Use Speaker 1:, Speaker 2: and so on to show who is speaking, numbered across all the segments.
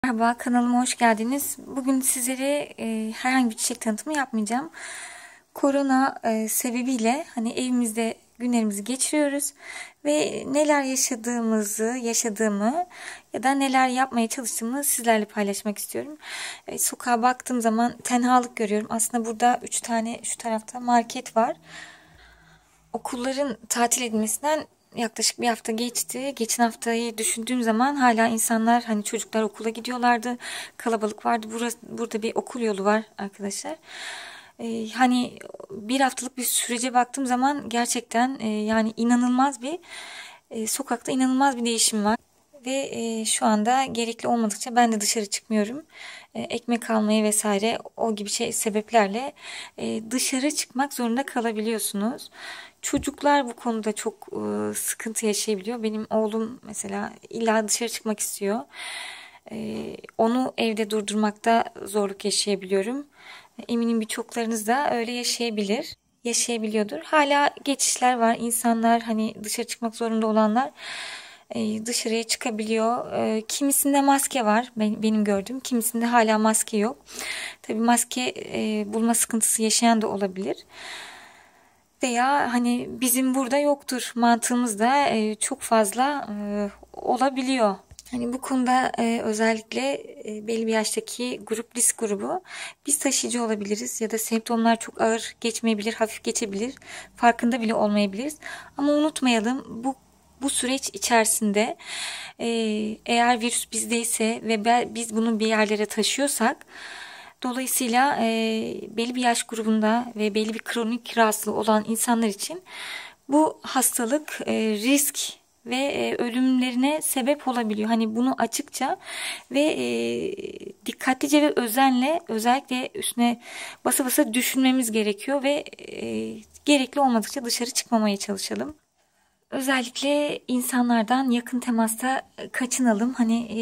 Speaker 1: Merhaba, kanalıma hoş geldiniz. Bugün sizlere herhangi bir çiçek tanıtımı yapmayacağım. Korona sebebiyle evimizde günlerimizi geçiriyoruz ve neler yaşadığımı ya da neler yapmaya çalıştığımı sizlerle paylaşmak istiyorum. Sokağa baktığım zaman tenhalık görüyorum. Aslında burada 3 tane şu tarafta market var. Okulların tatil edilmesinden yaklaşık bir hafta geçti. Geçen haftayı düşündüğüm zaman hala insanlar çocuklar okula gidiyorlardı. Kalabalık vardı. Burada bir okul yolu var arkadaşlar. Bir haftalık bir sürece baktığım zaman gerçekten inanılmaz bir sokakta inanılmaz bir değişim var. Ve şu anda gerekli olmadıkça ben de dışarı çıkmıyorum. Ekmek almayı vesaire o gibi sebeplerle dışarı çıkmak zorunda kalabiliyorsunuz. Çocuklar bu konuda çok sıkıntı yaşayabiliyor. Benim oğlum mesela illa dışarı çıkmak istiyor. Onu evde durdurmakta zorluk yaşayabiliyorum. Eminim birçoklarınız da öyle yaşayabiliyordur. Hala geçişler var. İnsanlar dışarı çıkmak zorunda olanlar dışarıya çıkabiliyor. Kimisinde maske var benim gördüğüm. Kimisinde hala maske yok. Tabii maske bulma sıkıntısı yaşayan da olabilir. Veya bizim burada yoktur mantığımız da çok fazla olabiliyor. Bu konuda özellikle belli bir yaştaki grup risk grubu biz taşıyıcı olabiliriz ya da semptomlar çok ağır geçmeyebilir, hafif geçebilir, farkında bile olmayabiliriz. Ama unutmayalım bu süreç içerisinde eğer virüs bizdeyse ve biz bunu bir yerlere taşıyorsak dolayısıyla belli bir yaş grubunda ve belli bir kronik rahatsızlığı olan insanlar için bu hastalık risk ve ölümlerine sebep olabiliyor. Bunu açıkça ve dikkatlice ve özenle özellikle üstüne basa basa düşünmemiz gerekiyor ve gerekli olmadıkça dışarı çıkmamaya çalışalım. Özellikle insanlardan yakın temasta kaçınalım.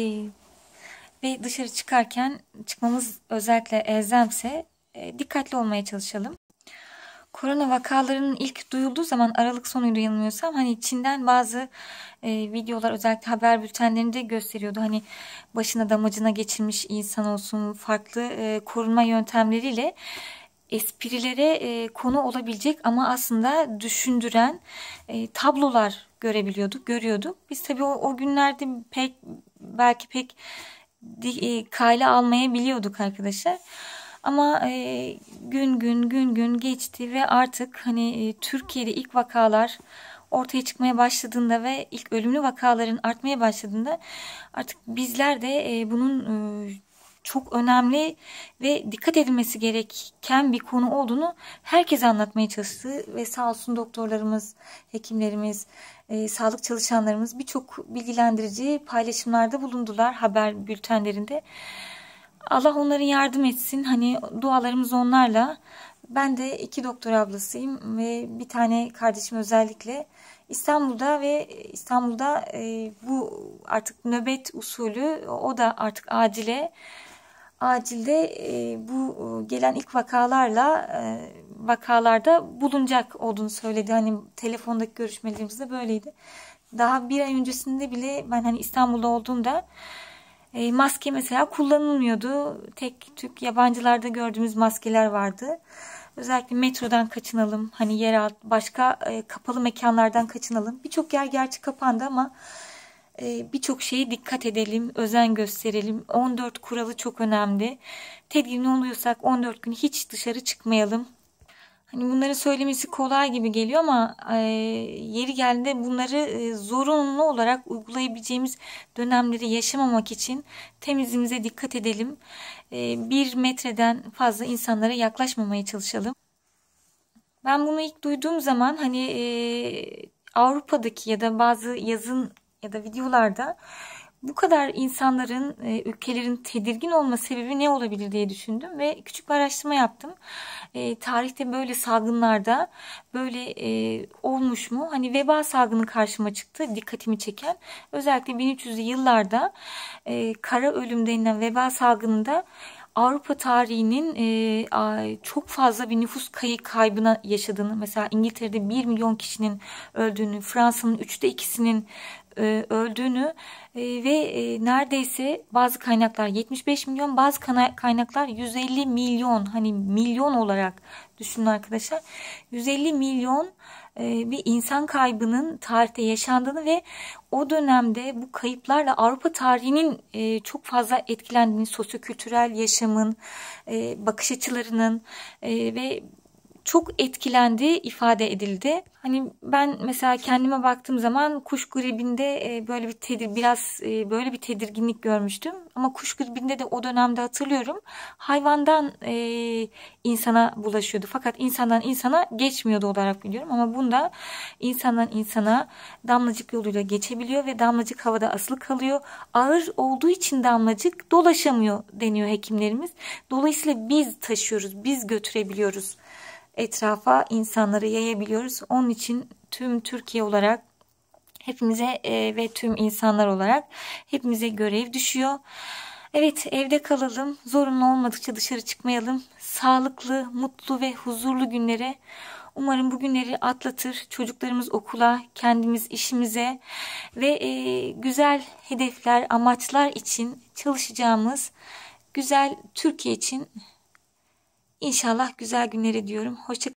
Speaker 1: Ve dışarı çıkmamız özellikle elzemse dikkatli olmaya çalışalım. Korona vakalarının ilk duyulduğu zaman Aralık sonuydu yanılmıyorsam Çin'den bazı videolar özellikle haber bültenlerinde gösteriyordu. Başına damacına geçirmiş insan olsun farklı korunma yöntemleriyle esprilere konu olabilecek ama aslında düşündüren tablolar görüyorduk. Biz tabii o günlerde belki pek kale almayabiliyorduk arkadaşlar. Ama gün geçti ve artık Türkiye'de ilk vakalar ortaya çıkmaya başladığında ve ilk ölümlü vakaların artmaya başladığında artık bizler de bunun çok önemli ve dikkat edilmesi gereken bir konu olduğunu herkese anlatmaya çalıştı ve sağ olsun doktorlarımız, hekimlerimiz, sağlık çalışanlarımız birçok bilgilendirici paylaşımlarda bulundular haber bültenlerinde. Allah onların yardım etsin. Dualarımız onlarla. Ben de 2 doktor ablasıyım ve bir tane kardeşim özellikle İstanbul'da bu artık nöbet usulü o da artık acilde bu gelen ilk vakalarda bulunacak olduğunu söyledi. Telefondaki görüşmelerimizde böyleydi. Daha bir ay öncesinde bile ben İstanbul'da olduğumda maske mesela kullanılmıyordu. Tek tük yabancılarda gördüğümüz maskeler vardı. Özellikle metrodan kaçınalım. Yeraltı başka kapalı mekanlardan kaçınalım. Birçok yer gerçi kapandı ama birçok şeye dikkat edelim, özen gösterelim. 14 kuralı çok önemli. Tedirgin oluyorsak 14 gün hiç dışarı çıkmayalım. Bunları söylemesi kolay gibi geliyor ama yeri geldiğinde bunları zorunlu olarak uygulayabileceğimiz dönemleri yaşamamak için temizliğimize dikkat edelim. 1 metreden fazla insanlara yaklaşmamaya çalışalım. Ben bunu ilk duyduğum zaman Avrupa'daki ya da bazı yazın ya da videolarda bu kadar insanların, ülkelerin tedirgin olma sebebi ne olabilir diye düşündüm ve küçük bir araştırma yaptım. Tarihte böyle salgınlarda böyle olmuş mu? Veba salgını karşıma çıktı, dikkatimi çeken. Özellikle 1300'lü yıllarda kara ölüm denilen veba salgınında Avrupa tarihinin çok fazla bir nüfus kaybına yaşadığını, mesela İngiltere'de 1 milyon kişinin öldüğünü, Fransa'nın 2/3'ünün öldüğünü ve neredeyse bazı kaynaklar 75 milyon, bazı kaynaklar 150 milyon, hani milyon olarak düşünün arkadaşlar. 150 milyon bir insan kaybının tarihte yaşandığını ve o dönemde bu kayıplarla Avrupa tarihinin çok fazla etkilendiğini, sosyokültürel yaşamın, bakış açılarının ve çok etkilendiği ifade edildi. Hani ben mesela kendime baktığım zaman kuş gribinde böyle bir böyle bir tedirginlik görmüştüm. Ama kuş gribinde de o dönemde hatırlıyorum hayvandan insana bulaşıyordu. Fakat insandan insana geçmiyordu olarak biliyorum. Ama bunda insandan insana damlacık yoluyla geçebiliyor ve damlacık havada asılı kalıyor. Ağır olduğu için damlacık dolaşamıyor deniyor hekimlerimiz. Dolayısıyla biz taşıyoruz, biz götürebiliyoruz. Etrafa insanları yayabiliyoruz. Onun için tüm Türkiye olarak hepimize ve tüm insanlar olarak hepimize görev düşüyor. Evet, evde kalalım. Zorunlu olmadıkça dışarı çıkmayalım. Sağlıklı, mutlu ve huzurlu günlere. Umarım bu günleri atlatır. Çocuklarımız okula, kendimiz işimize ve güzel hedefler, amaçlar için çalışacağımız güzel Türkiye için İnşallah güzel günleri diyorum. Hoşça